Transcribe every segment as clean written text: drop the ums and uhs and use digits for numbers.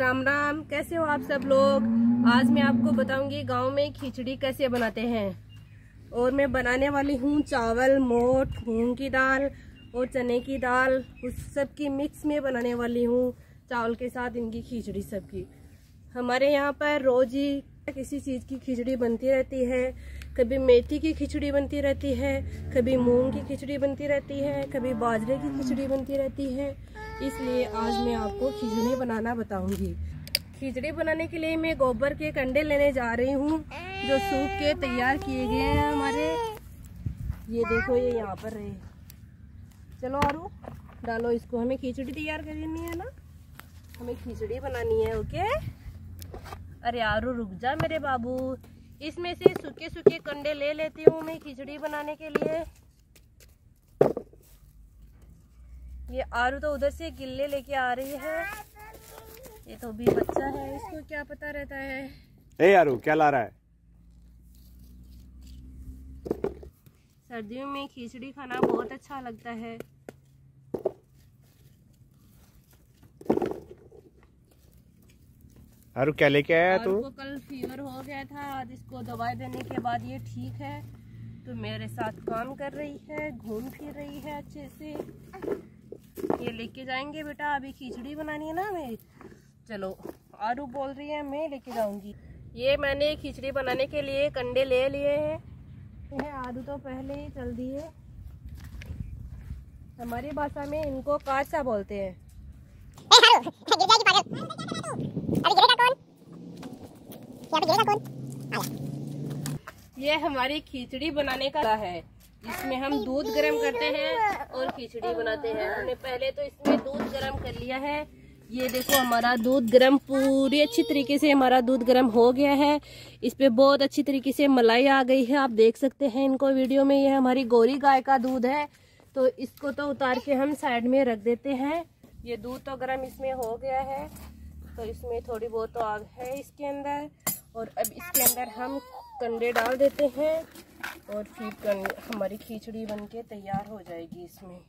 राम राम। कैसे हो आप सब लोग। आज मैं आपको बताऊंगी गांव में खिचड़ी कैसे बनाते हैं। और मैं बनाने वाली हूँ चावल, मोठ, मूंग की दाल और चने की दाल, उस सब की मिक्स में बनाने वाली हूँ चावल के साथ इनकी खिचड़ी सबकी। हमारे यहाँ पर रोज ही किसी चीज़ की खिचड़ी बनती रहती है। कभी मेथी की खिचड़ी बनती रहती है, कभी मूंग की खिचड़ी बनती रहती है, कभी बाजरे की खिचड़ी बनती रहती है। इसलिए आज मैं आपको खिचड़ी बनाना बताऊंगी। खिचड़ी बनाने के लिए मैं गोबर के कंडे लेने जा रही हूँ जो सूख के तैयार किए गए हैं हमारे। ये देखो, ये यहाँ पर रहे। चलो आरू डालो इसको। हमें खिचड़ी तैयार करनी है ना, हमें खिचड़ी बनानी है। ओके। अरे आरू रुक जा मेरे बाबू। इसमें से सूखे सूखे कंडे ले लेती हूँ मैं खिचड़ी बनाने के लिए। ये आरू तो उधर से गिल्ले लेके आ रही है। ये तो भी बच्चा है, इसको क्या पता रहता है। ए आरू क्या ला रहा है। सर्दियों में खिचड़ी खाना बहुत अच्छा लगता है। आरू क्या लेके आया तू। को कल फीवर हो गया था, आज इसको दवाई देने के बाद ये ठीक है, तो मेरे साथ काम कर रही है, घूम फिर रही है अच्छे से। ये लेके जाएंगे बेटा, अभी खिचड़ी बनानी है ना हमें। चलो आरू बोल रही है मैं लेके जाऊंगी। ये मैंने खिचड़ी बनाने के लिए कंडे ले लिए हैं। आरू तो पहले ही चल दिए। हमारी भाषा में इनको काचा बोलते हैं। ये हमारी खिचड़ी बनाने का है। इसमें हम दूध गरम करते हैं और खिचड़ी बनाते हैं। हमने पहले तो इसमें दूध गरम कर लिया है। ये देखो हमारा दूध गरम, पूरी अच्छी तरीके से हमारा दूध गरम हो गया है। इस पे बहुत अच्छी तरीके से मलाई आ गई है, आप देख सकते हैं इनको वीडियो में। ये हमारी गोरी गाय का दूध है, तो इसको तो उतार के हम साइड में रख देते हैं। ये दूध तो गरम इसमें हो गया है, तो इसमें थोड़ी बहुत तो आग है इसके अंदर। और अब इसके अंदर हम कंडे डाल देते हैं और फिर हमारी खिचड़ी बनके तैयार हो जाएगी इसमें।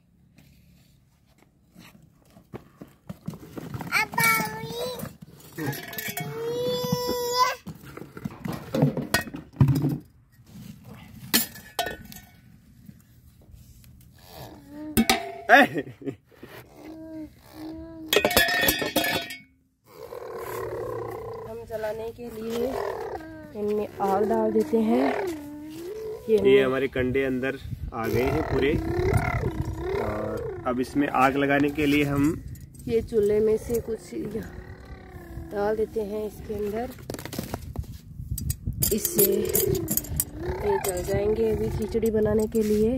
हम जलाने के लिए इनमें आग डाल देते हैं। ये हमारे कंडे अंदर आ गए हैं पूरे, और अब इसमें आग लगाने के लिए हम ये चूल्हे में से कुछ डाल देते हैं इसके अंदर। इससे ये जल जाएंगे अभी खिचड़ी बनाने के लिए।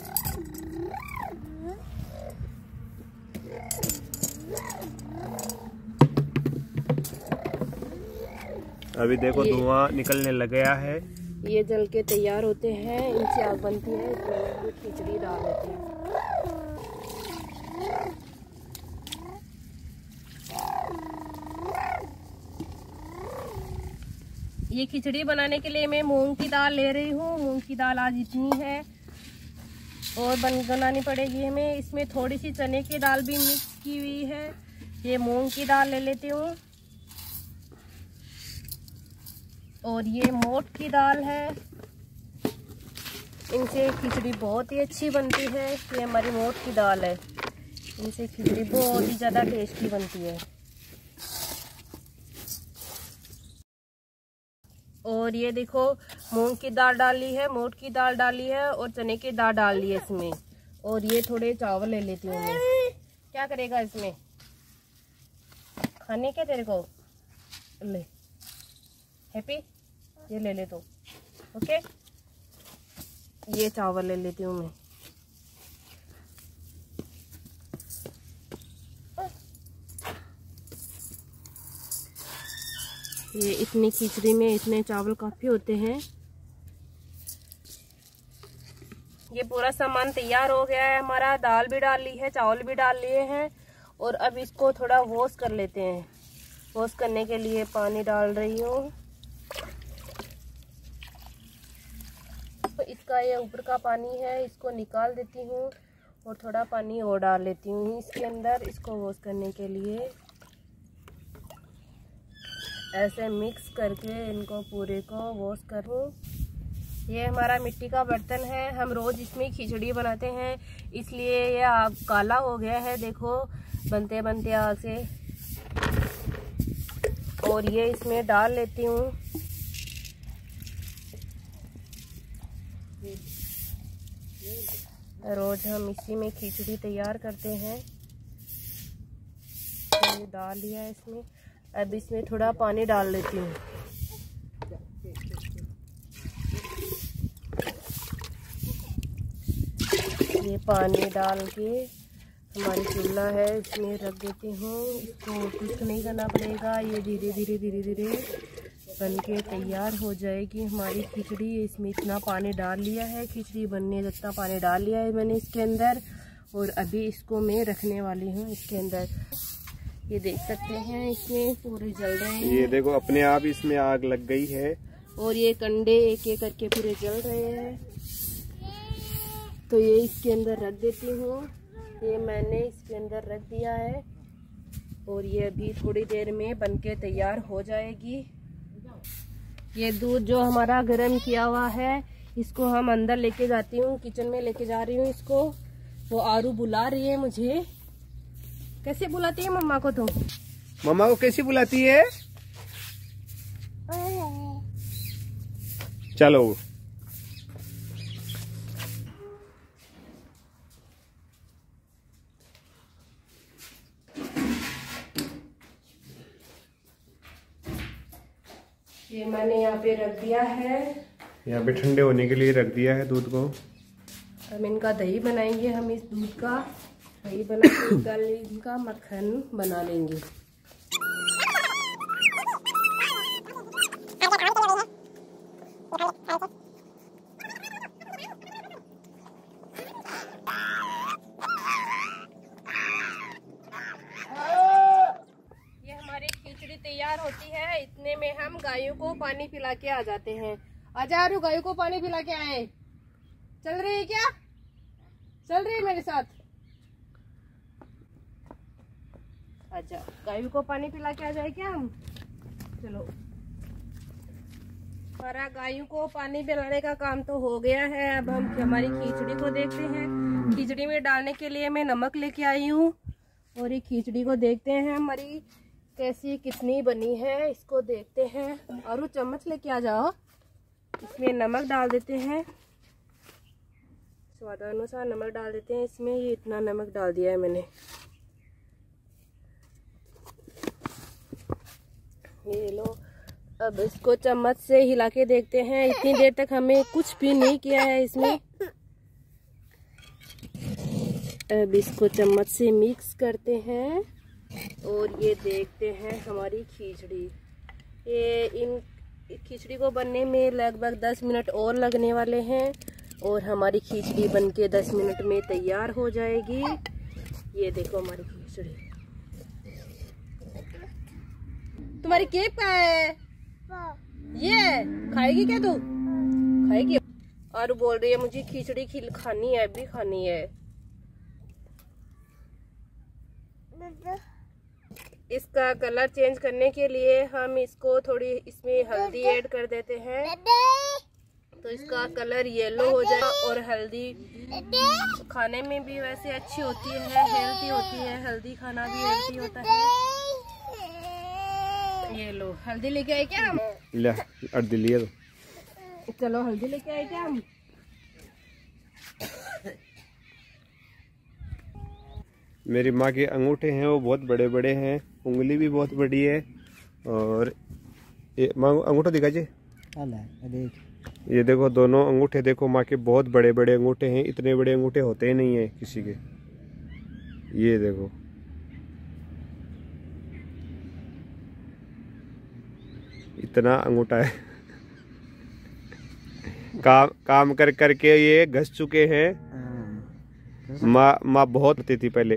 अभी देखो धुआं निकलने लग गया है। ये जल के तैयार होते हैं, इनसे आग बनती है, इसमें खिचड़ी डाल देते हैं। ये खिचड़ी बनाने के लिए मैं मूंग की दाल ले रही हूँ। मूंग की दाल आज इतनी है और बनानी पड़ेगी हमें। इसमें थोड़ी सी चने की दाल भी मिक्स की हुई है। ये मूंग की दाल ले लेती हूँ। और ये मोठ की दाल है, इनसे खिचड़ी बहुत ही अच्छी बनती है। ये हमारी मोठ की दाल है, इनसे खिचड़ी बहुत ही ज़्यादा टेस्टी बनती है। और ये देखो मूंग की दाल डाली है, मोठ की दाल डाली है और चने की दाल डाल ली है इसमें। और ये थोड़े चावल ले लेती हूँ मैं। क्या करेगा इसमें खाने के तेरे को। ले हैप्पी, ये ले ले तो। ओके, ये चावल ले लेती हूँ मैं। ये इतनी खिचड़ी में इतने चावल काफी होते हैं। ये पूरा सामान तैयार हो गया है हमारा। दाल भी डाल ली है, चावल भी डाल लिए हैं। और अब इसको थोड़ा वॉश कर लेते हैं। वॉश करने के लिए पानी डाल रही हूँ। तो इसका ये ऊपर का पानी है, इसको निकाल देती हूँ और थोड़ा पानी और डाल लेती हूँ इसके अंदर, इसको वॉश करने के लिए। ऐसे मिक्स करके इनको पूरे को वॉश करूँ। ये हमारा मिट्टी का बर्तन है, हम रोज़ इसमें खिचड़ी बनाते हैं, इसलिए ये आग काला हो गया है, देखो बनते बनते आग से। और ये इसमें डाल लेती हूँ। रोज हम इसी में खिचड़ी तैयार करते हैं। ये डाल लिया है इसमें। अब इसमें थोड़ा पानी डाल लेती हूँ। ये पानी डाल के हमारी चूल्हा है इसमें रख देती हूँ। इसको कुछ नहीं करना पड़ेगा, ये धीरे धीरे बन के तैयार हो जाएगी हमारी खिचड़ी। इसमें इतना पानी डाल लिया है, खिचड़ी बनने जितना पानी डाल लिया है मैंने इसके अंदर। और अभी इसको मैं रखने वाली हूँ इसके अंदर। ये देख सकते हैं इसमें पूरे जल रहे हैं। ये देखो अपने आप इसमें आग लग गई है और ये कंडे एक एक करके पूरे जल रहे हैं। तो ये इसके अंदर रख देती हूँ। ये मैंने इसके अंदर रख दिया है और ये अभी थोड़ी देर में बनके तैयार हो जाएगी। ये दूध जो हमारा गर्म किया हुआ है इसको हम अंदर लेके जाती हूँ, किचन में लेके जा रही हूँ इसको। वो आरू बुला रही है मुझे। कैसे बुलाती है मम्मा को? तुम मम्मा को कैसे बुलाती है? चलो ये मैंने यहाँ पे रख दिया है। यहाँ पे ठंडे होने के लिए रख दिया है दूध को। हम इनका दही बनाएंगे। हम इस दूध का दही बना के इनका मक्खन बना लेंगे। तैयार होती है, इतने में हम गायों को पानी पिला के आ जाते हैं। आजा आरू, गायों को पानी पिला के आए। चल रही है क्या? चल रही है मेरे साथ? आजा, गायों को पानी पिला के आ जाए क्या हम? चलो। हमारा गायों को पानी पिलाने का काम तो हो गया है। अब हम हमारी खिचड़ी को देखते हैं। खिचड़ी में डालने के लिए मैं नमक लेके आई हूँ और ये खिचड़ी को देखते हैं हमारी कैसी कितनी बनी है, इसको देखते हैं। और वो चम्मच लेके आ जाओ। इसमें नमक डाल देते हैं, स्वादानुसार नमक डाल देते हैं इसमें। ये इतना नमक डाल दिया है मैंने। ये लो, अब इसको चम्मच से हिला के देखते हैं। इतनी देर तक हमें कुछ भी नहीं किया है इसमें। अब इसको चम्मच से मिक्स करते हैं और ये देखते हैं हमारी खिचड़ी। ये इन खिचड़ी को बनने में लगभग 10 मिनट और लगने वाले हैं और हमारी खिचड़ी बनके 10 मिनट में तैयार हो जाएगी। ये देखो हमारी खिचड़ी। तुम्हारी केक का है ये, खाएगी क्या तू? खाएगी? और बोल रही है मुझे खिचड़ी खानी है, अभी खानी है। इसका कलर चेंज करने के लिए हम इसको थोड़ी इसमें हल्दी ऐड कर देते हैं तो इसका कलर येलो हो जाए। और हल्दी खाने में भी वैसे अच्छी होती है, हेल्दी होती है। हल्दी खाना भी हेल्दी होता है। ये लो, हल्दी लेके आए क्या हम? ले हल्दी लिए तो चलो हल्दी लेके आए क्या हम? मेरी माँ के अंगूठे हैं वो बहुत बड़े बड़े हैं, उंगली भी बहुत बड़ी है। और ये माँ अंगूठा दिखा जी, ये देखो दोनों अंगूठे देखो माँ के बहुत बड़े बड़े अंगूठे हैं। इतने बड़े अंगूठे होते ही नहीं है किसी के। ये देखो इतना अंगूठा है। काम कर करके ये घस चुके हैं। माँ बहुत होती थी पहले।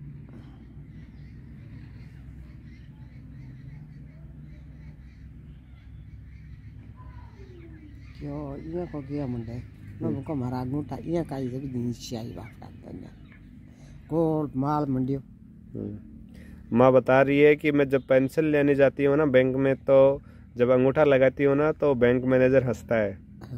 ये को गया मुंडे न को मारा अंगूठा ये का ये भी नीचे आई बात को माल मंडियो। माँ बता रही है कि मैं जब पेंसिल लेने जाती हूँ ना बैंक में, तो जब अंगूठा लगाती हूँ ना तो बैंक मैनेजर हंसता है।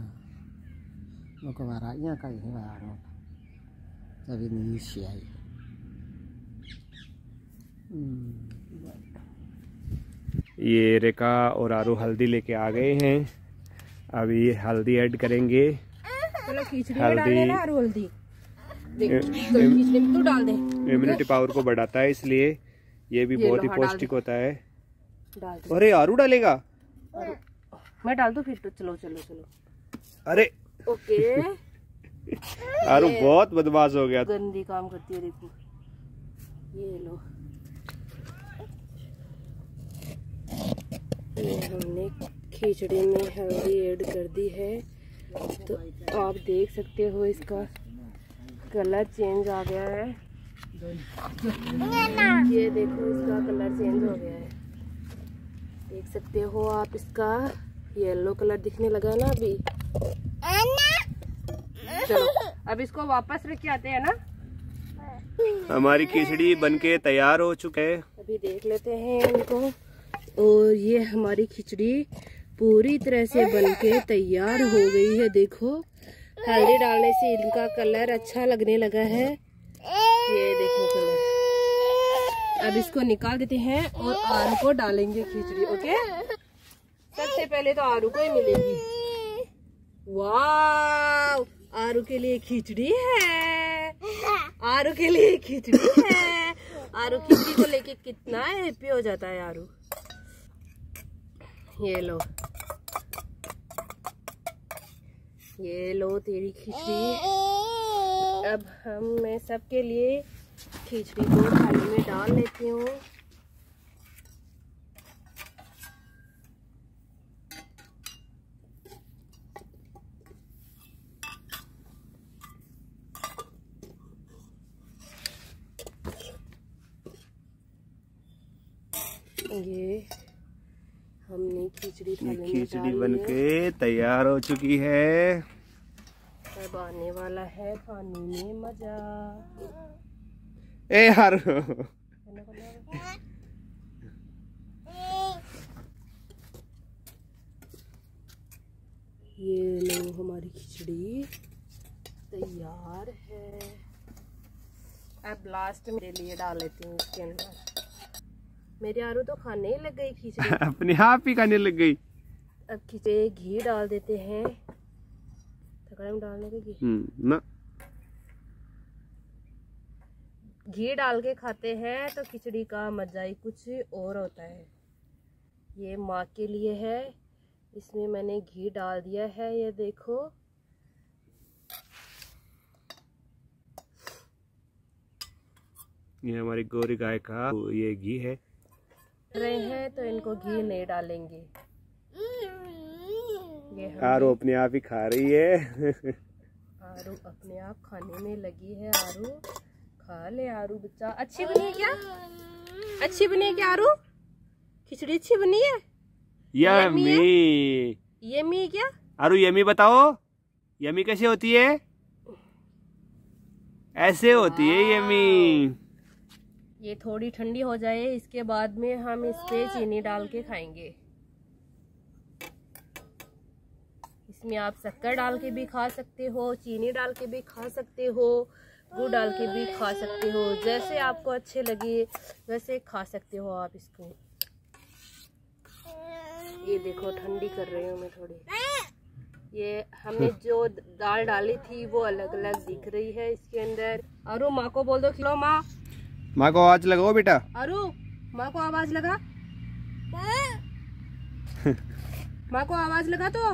ये रेखा और आरू हल्दी लेके आ गए हैं, अभी हल्दी ऐड करेंगे। हल्दी तो डाल दे, इम्यूनिटी पावर को बढ़ाता है, इसलिए ये भी बहुत ही पौष्टिक होता है। डाल दे। अरे आरू डालेगा, मैं डाल दूं फिर तो? चलो चलो चलो। अरे ओके। आरू बहुत बदमाश हो गया, गंदी काम करती है, देखो। ये लो, ये हमने खिचड़ी में हल्दी ऐड कर दी है, तो आप देख सकते हो इसका कलर चेंज आ गया है। ये देखो इसका कलर चेंज हो गया है, देख सकते हो आप। इसका येलो कलर दिखने लगा ना अभी। चलो अब इसको वापस रख के आते हैं ना। हमारी खिचड़ी बनके तैयार हो चुके हैं, अभी देख लेते हैं इनको। और ये हमारी खिचड़ी पूरी तरह से बनके तैयार हो गई है। देखो हल्दी डालने से इनका कलर अच्छा लगने लगा है, ये देखो कलर। अब इसको निकाल देते हैं और आरू को डालेंगे खिचड़ी। ओके, सबसे पहले तो आरू को ही मिलेगी। वाह, आरू के लिए खिचड़ी है, आरू के लिए खिचड़ी है। आरू खिचड़ी को लेके कितना हैप्पी हो जाता है आरू। ये लो, ये लो तेरी खिचड़ी। अब मैं सबके लिए खिचड़ी को थाली में डाल लेती हूँ। ये हमने खिचड़ी खिचड़ी बनके तैयार हो चुकी है। अब आने वाला है खाने में मजा। ए यार, ये लो हमारी खिचड़ी तैयार है। अब लास्ट में लिए डाल लेती हूँ इसके अंदर। मेरी आरू तो खाने ही लग गई खिचड़ी। अपने आप ही खाने लग गई। अब खिचड़ी घी डाल देते हैं। थकड़े में डालने का घी घी डाल के खाते हैं तो खिचड़ी का मजा ही कुछ और होता है। ये माँ के लिए है, इसमें मैंने घी डाल दिया है, ये देखो। ये हमारी गौरी गाय का ये घी है। रहे हैं तो इनको घी नहीं डालेंगे। आरू अपने आप ही खा रही है। आरू अपने आप खाने में लगी है। आरू खा ले, आरू बच्चा। अच्छी बनी है क्या? अच्छी बनी है क्या आरू? खिचड़ी अच्छी बनी है? यम्मी। यम्मी क्या? आरू यम्मी बताओ, यम्मी कैसे होती है? ऐसे होती है यम्मी। ये थोड़ी ठंडी हो जाए, इसके बाद में हम इस पे चीनी डाल के खाएंगे। इसमें आप शक्कर डाल के भी खा सकते हो, चीनी डाल के भी खा सकते हो, गुड़ डाल के भी खा सकते हो, जैसे आपको अच्छे लगे वैसे खा सकते हो आप इसको। ये देखो ठंडी कर रही हूँ मैं थोड़ी। ये हमने जो दाल डाली थी वो अलग अलग दिख रही है इसके अंदर। अरु माँ को बोल दो खिलो। माँ, माँ को आवाज लगाओ बेटा। अरु माँ को आवाज लगा। माँ को आवाज लगा तो।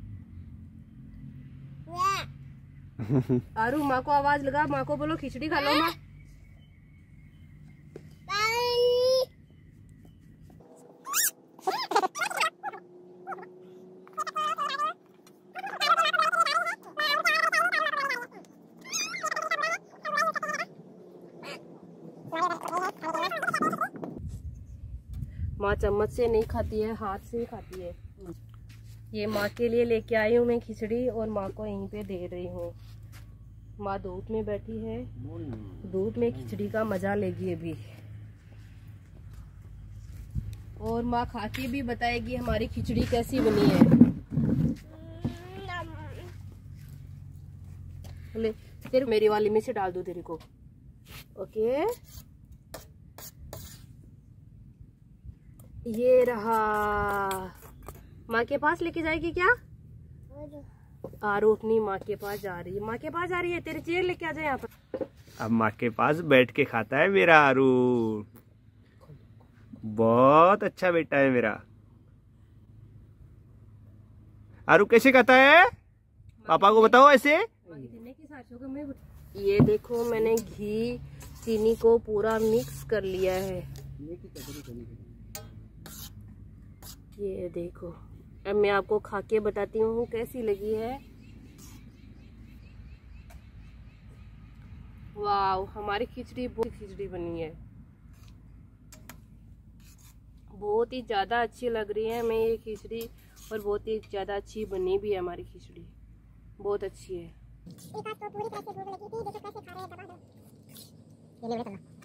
अरु माँ को आवाज लगा, माँ को बोलो खिचड़ी खा लो। माँ माँ चम्मच से नहीं खाती है, हाथ से ही खाती है। ये माँ के लिए लेके आई हूँ मैं खिचड़ी और माँ को यहीं पे दे रही हूँ। माँ धूप में बैठी है, धूप में खिचड़ी का मजा लेगी अभी। और माँ खा के भी बताएगी हमारी खिचड़ी कैसी बनी है। ले तेरे मेरी वाली में से डाल दो तेरे को। ओके, ये रहा। माँ के पास लेके जाएगी क्या? आरू अपनी माँ के पास जा रही है। माँ के पास जा रही है, तेरी चेयर लेके आ जाए यहाँ पर। अब माँ के पास बैठ के खाता है मेरा आरू। बहुत अच्छा बेटा है मेरा आरू। कैसे खाता है पापा को बताओ ऐसे। ये देखो मैंने घी चीनी को पूरा मिक्स कर लिया है। ये देखो, अब मैं आपको खा के बताती हूँ कैसी लगी है। वाव, हमारी खिचड़ी बहुत खिचड़ी बनी है, बहुत ही ज़्यादा अच्छी लग रही है हमें ये खिचड़ी, और बहुत ही ज़्यादा अच्छी बनी भी है हमारी खिचड़ी, बहुत अच्छी है। एक बात तो पूरी तरह से भूख लगी थी, देखो कैसे खा रहे हैं, दबा दो। ये ले बेटा।